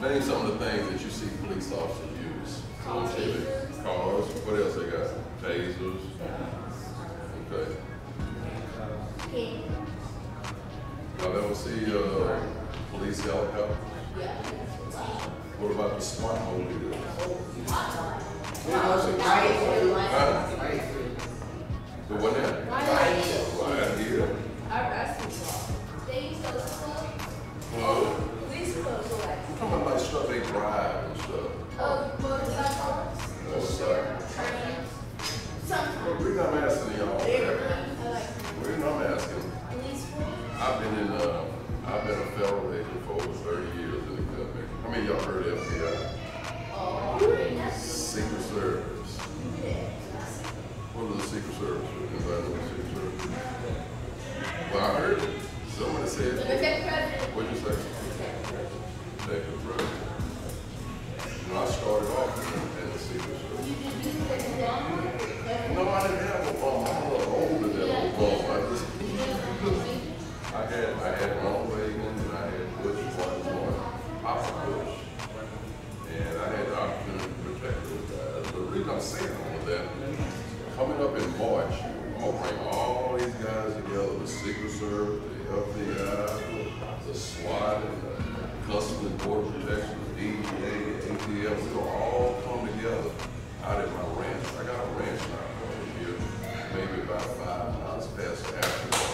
Name some of the things that you see police officers use on TV. Cars. What else they got? Tasers. Okay. Y'all ever see police helicopters? What about the SWAT mobiles? The what now? Right here. Police clothes are like. Talking about like stuff they drive and stuff. Motorcycles. Motorcycles. Sometimes. The reason I'm asking y'all, the reason I'm asking, I've been a federal agent for over 30 years in the government. How many of y'all heard of FBI? Secret Service. What is the Secret Service? Anybody know the Secret Service? Well, I heard it. Somebody said, what'd you say? Protect the president. You know, I started off in the Secret Service. No, I didn't have a bomb. I'm a little older than a bomb. I had Ronald Reagan and I had Bush one, Papa Bush. And I had the opportunity to protect those guys. The reason I'm saying all of that, coming up in March, I'm going to bring all these guys together, the Secret Service, the FBI, the SWAT, and the Customs and Border Protection, the DEA, the ATF. We're going to all come together out at my ranch. I got a ranch now over here, maybe about 5 miles past the Africa.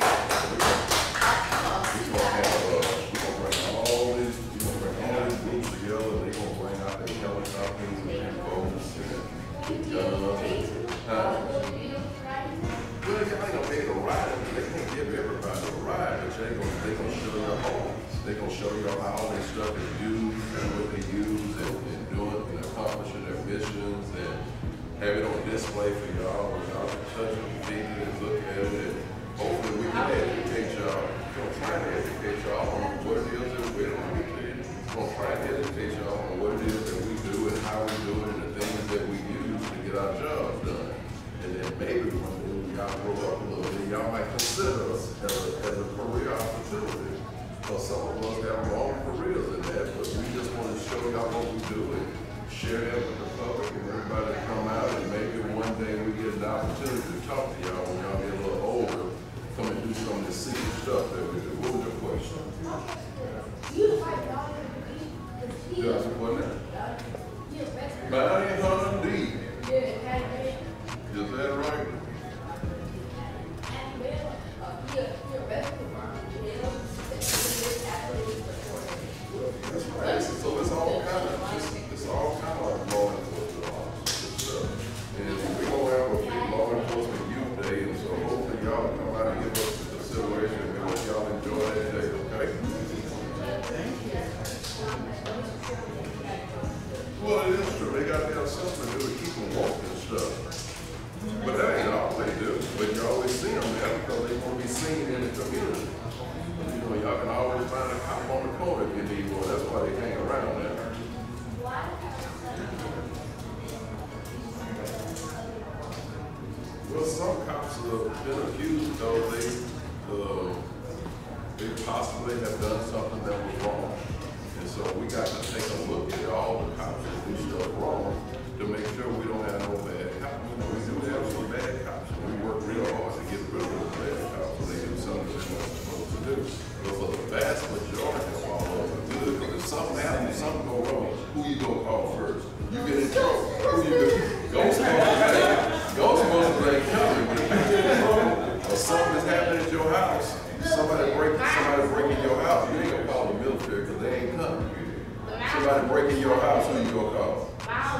We're gonna bring all these groups together, and they're gonna bring out their helicopters and boats and guns. Well, they ain't gonna pay to ride. They can't give everybody a ride, but they gonna show you homes. They gonna show you how all this stuff is used and what they use and doing and accomplishing their missions and have it on display for y'all. Y'all can touch it, feel it, look at it. Hopefully we can educate y'all. We're gonna try to educate y'all on what it is that we don't do. We're gonna try to educate y'all on what it is that we do and how we do it and the things that we use to get our jobs done. And then maybe one day when y'all grow up a little bit, y'all might consider us as a career opportunity. Because some of us have long careers in that, but we just want to show y'all what we do and share that with the public and everybody to come out, and maybe one day we get an opportunity to talk to y'all when y'all get a little older, come and do some of the secret stuff that we do. What was your question? Yeah, what now? 900 deep. Is that right? That's right. So it's all kind of law enforcement officers stuff. And we're going to have a big law enforcement youth day, and so hopefully y'all come out and give us the consideration and hope y'all enjoy that day, okay? Well, it is true. They got to have something to do to keep them walking and stuff. But that ain't all they do. But you always see them there because they want to be seen in the community. You know, y'all can always find a cop on the corner if you need one. That's why they hang around there. Well, some cops have been accused though they possibly have done something that was wrong. And so we got to take a look at all the cops that do stuff wrong to make sure we don't have no bad cops. You know, we do have some bad cops, and we work real hard to get rid of those bad cops so they do something they're not supposed to do. But for the vast majority of all of them, good. Because if something happens, something go wrong, who you gonna call first? You get in trouble. Who you Ghostbusters ain't coming, but if you get in trouble or something is happening at your house, somebody breaking your house, you ain't gonna call the military because they ain't coming. Somebody breaking your house, who you gonna call?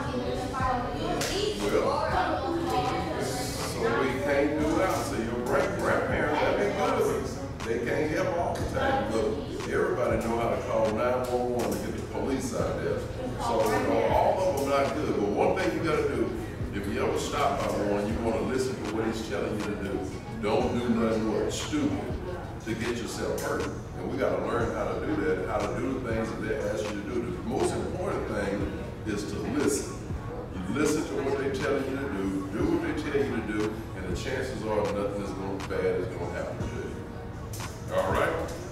So we can't do that. So your grandparents have been good. They can't help all the time. Look, everybody know how to call 911 to get the police out there. So you know, all of them not good. But one thing you gotta do, if you ever stop by one, you wanna listen to what he's telling you to do. Don't do nothing stupid to get yourself hurt. And we gotta learn how to do that, how to do the things that they ask you to do. The most important thing is to listen. You listen to what they tell you to do what they tell you to do, and the chances are nothing bad is gonna happen to you. All right?